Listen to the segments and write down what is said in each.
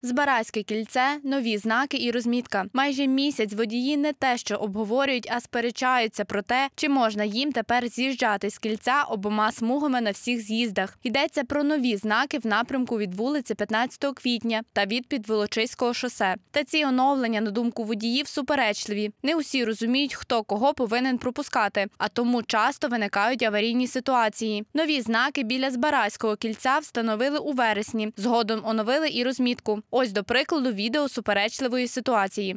Збаразьке кільце, нові знаки і розмітка. Майже місяць водії не те що обговорюють, а сперечаються про те, чи можна їм тепер з'їжджати з кільця обома смугами на всіх з'їздах. Йдеться про нові знаки в напрямку від вулиці 15 квітня та від Підволочиського шосе. Та ці оновлення, на думку водіїв, суперечливі. Не усі розуміють, хто кого повинен пропускати, а тому часто виникають аварійні ситуації. Нові знаки біля Збаразького кільця встановили у вересні. Згодом оновили і розмітку. Ось, до прикладу, відео суперечливої ситуації.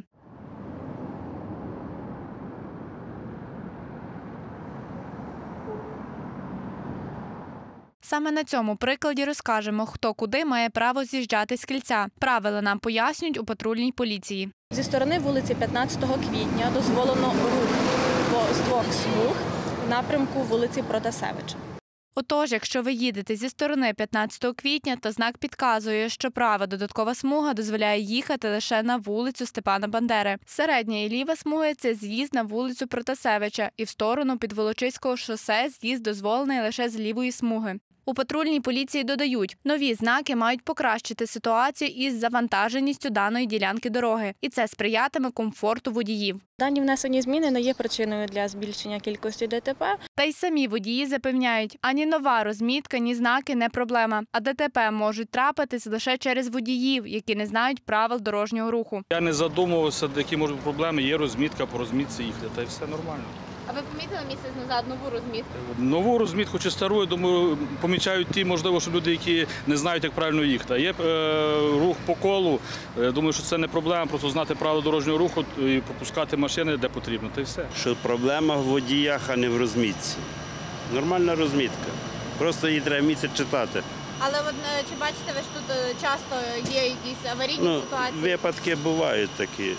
Саме на цьому прикладі розкажемо, хто куди має право з'їжджати з кільця. Правила нам пояснюють у патрульній поліції. Зі сторони вулиці 15 квітня дозволено рух з двох смуг в напрямку вулиці Протасевича. Отож, якщо ви їдете зі сторони 15 квітня, то знак підказує, що права додаткова смуга дозволяє їхати лише на вулицю Степана Бандери. Середня і ліва смуги – це з'їзд на вулицю Протасевича, і в сторону Підволочиського шосе з'їзд дозволений лише з лівої смуги. У патрульній поліції додають, нові знаки мають покращити ситуацію із завантаженістю даної ділянки дороги. І це сприятиме комфорту водіїв. Дані внесені зміни не є причиною для збільшення кількості ДТП. Та й самі водії запевняють, ані нова розмітка, ні знаки – не проблема. А ДТП можуть трапитись лише через водіїв, які не знають правил дорожнього руху. Я не задумувався, які можуть бути проблеми. Є розмітка, по розмітці їхати, та й все нормально. А ви помітили місяць назад нову розмітку? Нову розмітку чи стару, я думаю, помічають ті, можливо, що люди, які не знають, як правильно їхати. А є рух по колу, я думаю, що це не проблема, просто знати правила дорожнього руху і пропускати машини, де потрібно, та й все. Що проблема в водіях, а не в розмітці. Нормальна розмітка, просто її треба місяць читати. Але от, чи бачите ви, що тут часто є якісь аварійні ситуації? Випадки бувають такі.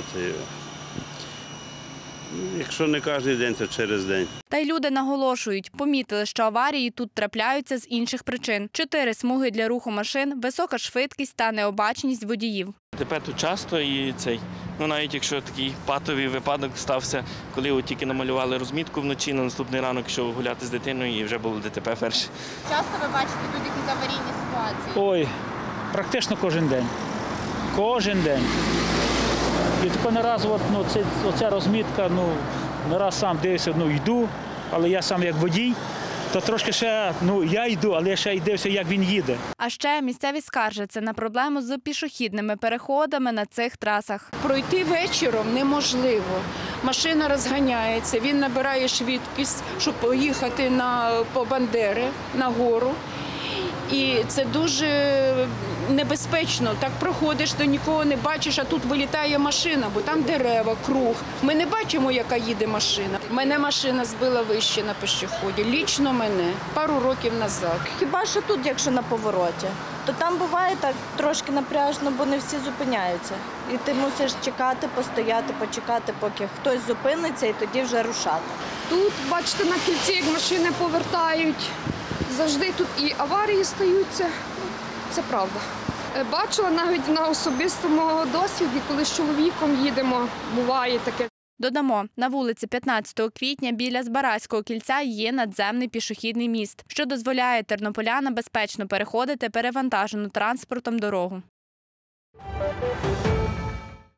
Якщо не кожен день, то через день. Та й люди наголошують, помітили, що аварії тут трапляються з інших причин. 4 смуги для руху машин, висока швидкість та необачність водіїв. ДТП тут часто і навіть якщо такий патовий випадок стався, коли тільки намалювали розмітку вночі, на наступний ранок йшов гуляти з дитиною і вже було ДТП перше. Часто ви бачите тут якісь аварійні ситуації? Ой, практично кожен день. Кожен день. І тако не раз оця розмітка, не раз сам дивився, йду, але я сам як водій, то трошки ще, я йду, але я ще й дивився, як він їде. А ще місцеві скаржаться на проблему з пішохідними переходами на цих трасах. Пройти вечором неможливо. Машина розганяється, він набирає швидкість, щоб поїхати по Бандери, на гору. І це дуже небезпечно. Так проходиш, то нікого не бачиш, а тут вилітає машина, бо там дерева, круг. Ми не бачимо, яка їде машина. Мене машина збила вище на пішоході. Лічно мене. Пару років назад. Хіба що тут, якщо на повороті, то там буває так трошки напряжно, бо не всі зупиняються. І ти мусиш чекати, постояти, почекати, поки хтось зупиниться, і тоді вже рушати. Тут, бачите, на кільці, як машини повертають, завжди тут і аварії стаються, це правда. Бачила навіть на особистому досвіді, коли з чоловіком їдемо, буває таке. Додамо, на вулиці 15 квітня біля Збаразького кільця є надземний пішохідний міст, що дозволяє тернополянам безпечно переходити перевантажену транспортом дорогу.